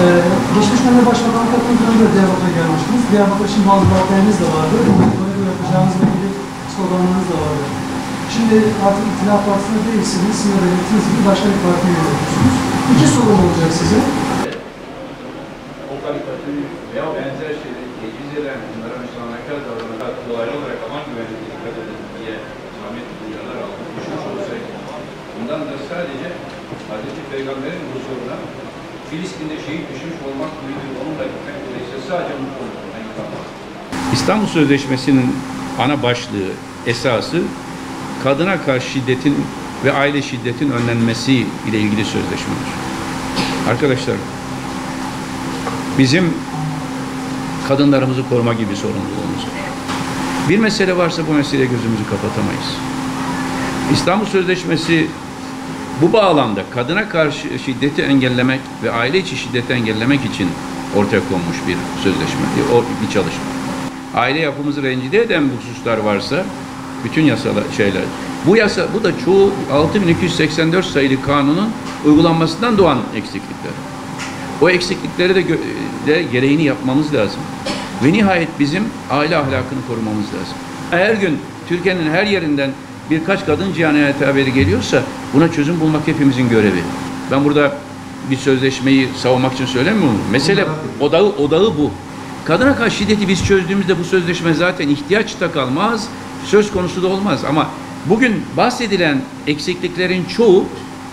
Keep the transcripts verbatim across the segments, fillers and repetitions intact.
Ee, geçmiş dönemde Başbakan Katılımı'nda Diyarbakır'a gelmiştiniz. Diyarbakır'da şimdi bazı vaatleriniz de vardı. Böyle de yapacağınızla ilgili sloganlarınız da vardı. Şimdi artık İtilaf Partisi'nde değilsiniz. Sizin de belirttiğiniz gibi başka bir partiye yönetiyorsunuz. İki sorum olacak size. O karikatürü veya benzer şeyleri teciz eden, bunlara müstahakar davranan dolaylı olarak aman güvenliğine dikkat edin diye zahmet duyuyorlar aldı. Düşmüş olsaydı. Bundan da sadece Hazreti Peygamber'in huzuruna Filistin'de şehit düşmüş olmak gibi bir onunla gitmek dolayısıyla sadece mutlu olur. İstanbul Sözleşmesi'nin ana başlığı, esası kadına karşı şiddetin ve aile şiddetin önlenmesi ile ilgili sözleşmedir. Arkadaşlar, bizim kadınlarımızı koruma gibi sorumluluğumuz var. Bir mesele varsa bu meseleye gözümüzü kapatamayız. İstanbul Sözleşmesi bu bağlamda kadına karşı şiddeti engellemek ve aile içi şiddeti engellemek için ortaya konmuş bir sözleşme, o bir çalışma. Aile yapımızı rencide eden bu hususlar varsa bütün yasalar şeyler. Bu yasa bu da çoğu altı bin iki yüz seksen dört sayılı kanunun uygulanmasından doğan eksiklikler. O eksiklikleri de, de gereğini yapmamız lazım. Ve nihayet bizim aile ahlakını korumamız lazım. Her gün Türkiye'nin her yerinden birkaç kadın cinayeti haberi geliyorsa buna çözüm bulmak hepimizin görevi. Ben burada bir sözleşmeyi savunmak için söylemiyorum. Mesele odağı, odağı bu. Kadına karşı şiddeti biz çözdüğümüzde bu sözleşme zaten ihtiyaç da kalmaz, söz konusu da olmaz. Ama bugün bahsedilen eksikliklerin çoğu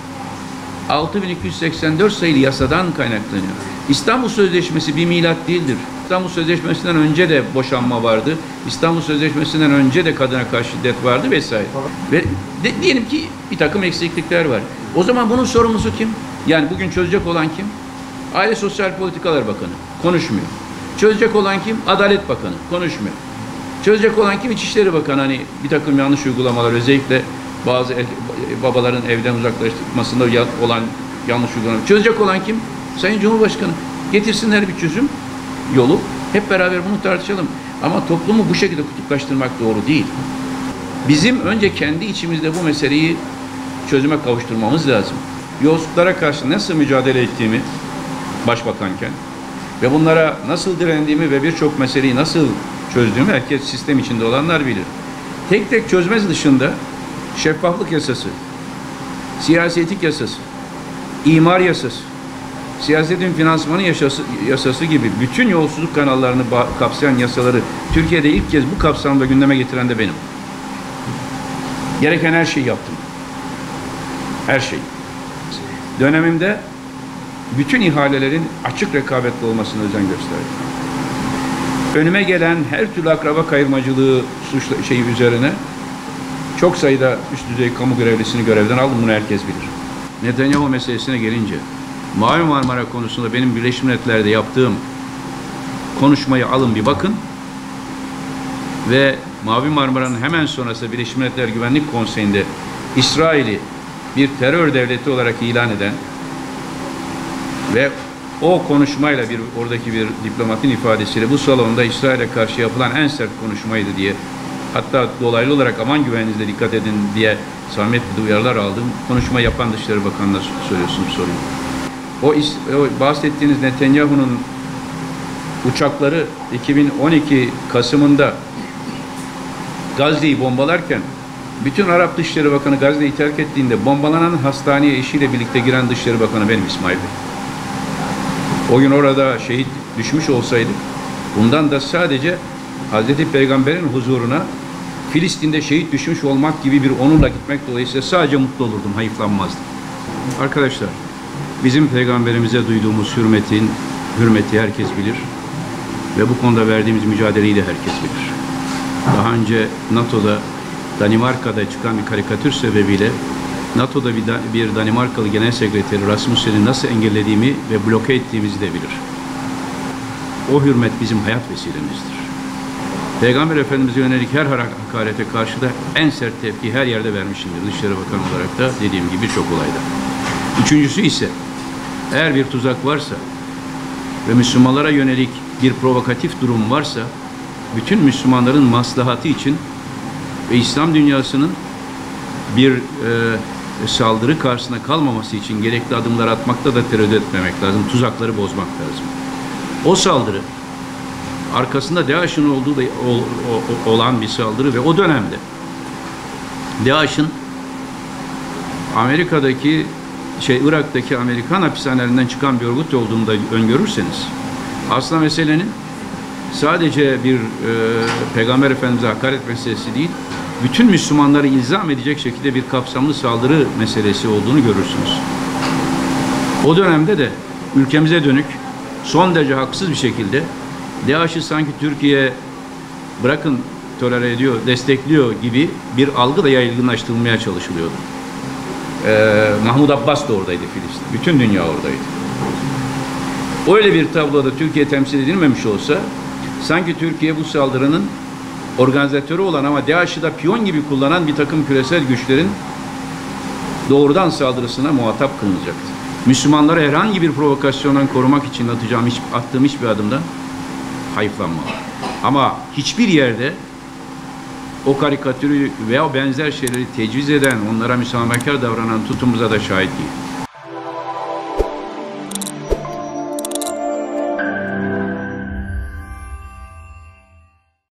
altı bin iki yüz seksen dört sayılı yasadan kaynaklanıyor. İstanbul Sözleşmesi bir milat değildir. İstanbul Sözleşmesi'nden önce de boşanma vardı. İstanbul Sözleşmesi'nden önce de kadına karşı şiddet vardı vesaire. Ve de, diyelim ki bir takım eksiklikler var. O zaman bunun sorumlusu kim? Yani bugün çözecek olan kim? Aile Sosyal Politikalar Bakanı. Konuşmuyor. Çözecek olan kim? Adalet Bakanı. Konuşmuyor. Çözecek olan kim? İçişleri Bakanı. Hani bir takım yanlış uygulamalar, özellikle bazı el, babaların evden uzaklaştırmasında olan yanlış uygulamalar. Çözecek olan kim? Sayın Cumhurbaşkanı. Getirsinler bir çözüm yolu. Hep beraber bunu tartışalım. Ama toplumu bu şekilde kutuplaştırmak doğru değil. Bizim önce kendi içimizde bu meseleyi çözüme kavuşturmamız lazım. Yolsuzluklara karşı nasıl mücadele ettiğimi başbakanken ve bunlara nasıl direndiğimi ve birçok meseleyi nasıl çözdüğümü herkes sistem içinde olanlar bilir. Tek tek çözmez dışında şeffaflık yasası, siyasi etik yasası, imar yasası, siyasetin finansmanı yasası, yasası gibi bütün yolsuzluk kanallarını kapsayan yasaları Türkiye'de ilk kez bu kapsamda gündeme getiren de benim. Gereken her şeyi yaptım. Her şey. Dönemimde bütün ihalelerin açık rekabetli olmasına özen gösterdim. Önüme gelen her türlü akraba kayırmacılığı suçla, şeyi üzerine çok sayıda üst düzey kamu görevlisini görevden aldım. Bunu herkes bilir. Netanyahu meselesine gelince, Mavi Marmara konusunda benim Birleşmiş Milletler'de yaptığım konuşmayı alın bir bakın ve Mavi Marmara'nın hemen sonrası Birleşmiş Milletler Güvenlik Konseyi'nde İsrail'i bir terör devleti olarak ilan eden ve o konuşmayla bir oradaki bir diplomatın ifadesiyle bu salonda İsrail'e karşı yapılan en sert konuşmaydı diye, hatta dolaylı olarak aman güvenliğinize dikkat edin diye zahmetli uyarılar aldım. Konuşma yapan Dışişleri Bakanı'na söylüyorsunuz sorun. O, o bahsettiğiniz Netanyahu'nun uçakları iki bin on iki Kasım'ında Gazze'yi bombalarken bütün Arap Dışişleri Bakanı Gazze'yi terk ettiğinde bombalanan hastaneye eşiyle birlikte giren Dışişleri Bakanı benim İsmail Bey. O gün orada şehit düşmüş olsaydık bundan da sadece Hazreti Peygamber'in huzuruna Filistin'de şehit düşmüş olmak gibi bir onurla gitmek dolayısıyla sadece mutlu olurdum, hayıflanmazdım. Arkadaşlar, bizim Peygamberimize duyduğumuz hürmetin, hürmeti herkes bilir ve bu konuda verdiğimiz mücadeleyi de herkes bilir. Daha önce NATO'da Danimarka'da çıkan bir karikatür sebebiyle NATO'da bir, bir Danimarkalı Genel Sekreteri Rasmussen'i nasıl engellediğimi ve bloke ettiğimizi de bilir. O hürmet bizim hayat vesilemizdir. Peygamber Efendimiz'e yönelik her hakarete karşı da en sert tepki her yerde vermişimdir. Dışişleri Bakanı olarak da dediğim gibi birçok olayda. Üçüncüsü ise eğer bir tuzak varsa ve Müslümanlara yönelik bir provokatif durum varsa bütün Müslümanların maslahatı için ve İslam dünyasının bir e, saldırı karşısında kalmaması için gerekli adımlar atmakta da tereddüt etmemek lazım. Tuzakları bozmak lazım. O saldırı arkasında DAEŞ'in olduğu da o, o, olan bir saldırı ve o dönemde DAEŞ'in Amerika'daki şey Irak'taki Amerikan hapishanelerinden çıkan bir örgüt olduğunu da öngörürseniz aslında meselenin sadece bir e, Peygamber Efendimiz'e hakaret meselesi değil, bütün Müslümanları ilzam edecek şekilde bir kapsamlı saldırı meselesi olduğunu görürsünüz. O dönemde de ülkemize dönük son derece haksız bir şekilde DAEŞ'i sanki Türkiye bırakın tolere ediyor, destekliyor gibi bir algı da yaygınlaştırılmaya çalışılıyordu. Ee, Mahmud Abbas da oradaydı Filistin. Bütün dünya oradaydı. Öyle bir tabloda Türkiye temsil edilmemiş olsa sanki Türkiye bu saldırının organizatörü olan ama DAEŞ'i da piyon gibi kullanan bir takım küresel güçlerin doğrudan saldırısına muhatap kılınacaktı. Müslümanları herhangi bir provokasyondan korumak için atacağım, hiç, attığım hiçbir adımdan hayıflanmam. Ama hiçbir yerde o karikatürü veya benzer şeyleri tecviz eden, onlara müsamahakar davranan tutumuza da şahit değil.